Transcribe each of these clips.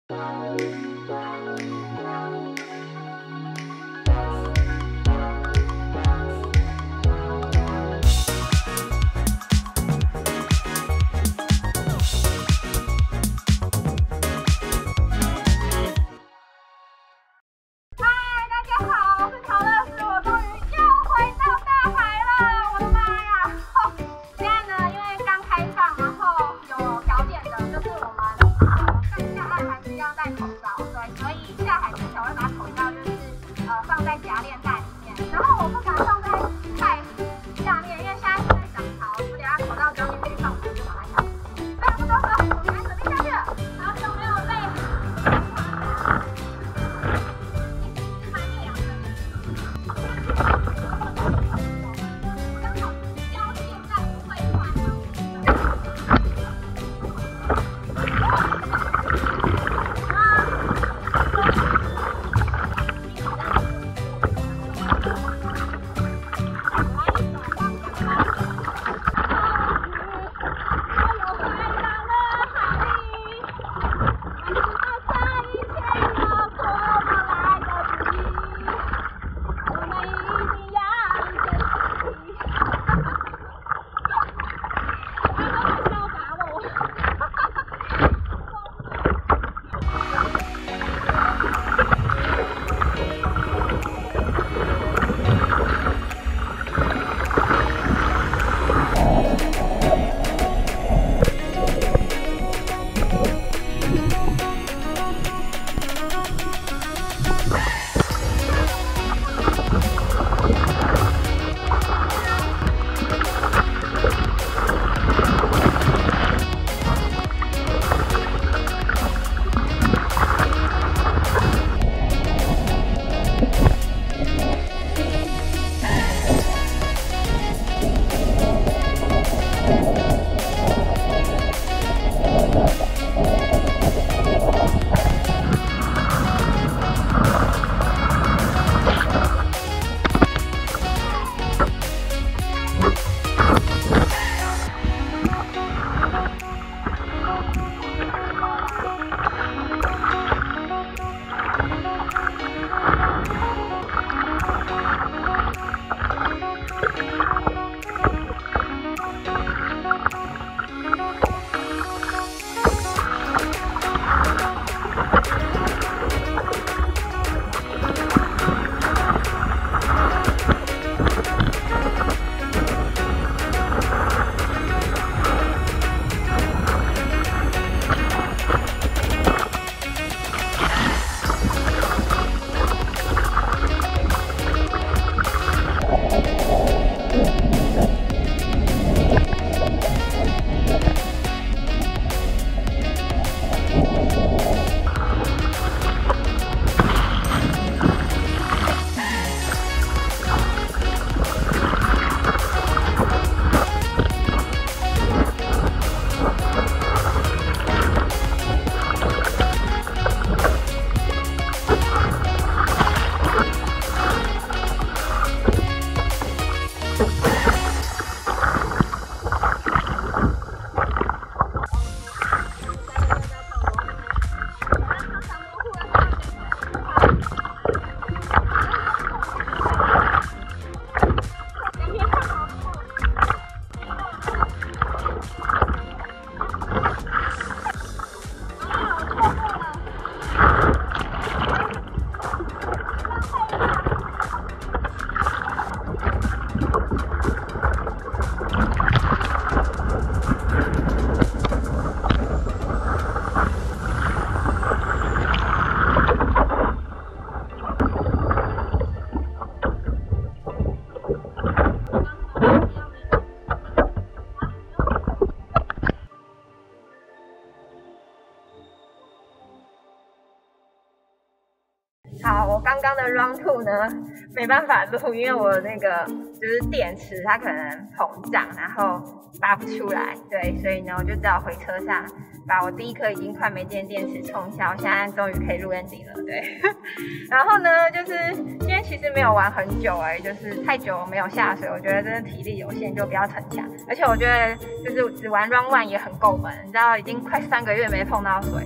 好，我刚刚的 Round 2呢没办法录，因为我那个就是电池它可能膨胀，然后拔不出来，对，所以呢我就只好回车上把我第一颗已经快没电的电池充一下，我现在终于可以录 ending 了，对。然后呢，就是今天其实没有玩很久就是太久没有下水，我觉得真的体力有限，就不要逞强。而且我觉得就是只玩 Round 1也很够本，你知道已经快3个月没碰到水。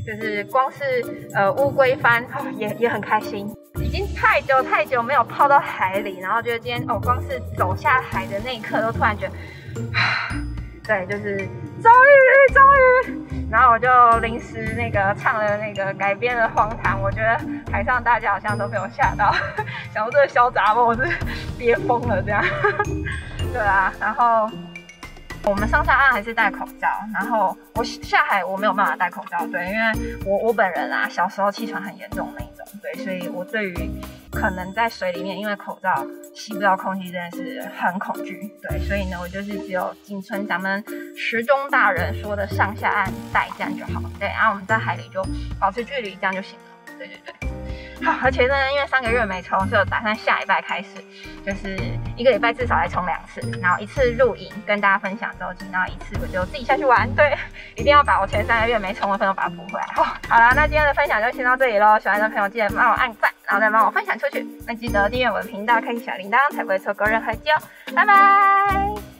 就是光是乌龟翻也很开心。已经太久没有泡到海里，然后觉得今天光是走下海的那一刻都突然觉得，对，就是终于，然后我就临时那个唱了那个改编的《荒唐》，我觉得台上大家好像都被我吓到，想说这个小杂货我是憋疯了这样，对啊，然后我们上下岸还是戴口罩，然后我下海我没有办法戴口罩，对，因为我本人啊小时候气喘很严重那一种，对，所以我对于可能在水里面因为口罩吸不到空气真的是很恐惧，对，所以呢我就是只有谨遵咱们时钟大人说的上下岸戴这样就好，对，然后我们在海里就保持距离这样就行了，对。好，而且呢，因为3个月没冲，所以我打算下礼拜开始，就是1个礼拜至少来冲2次，然后1次录影跟大家分享周记，然后1次我就自己下去玩，对，一定要把我前3个月没冲的分都把它补回来。好啦，那今天的分享就先到这里咯，喜欢的朋友记得帮我按赞，然后再帮我分享出去，那记得订阅我的频道，开启小铃铛，才不会错过任何集哦，拜拜。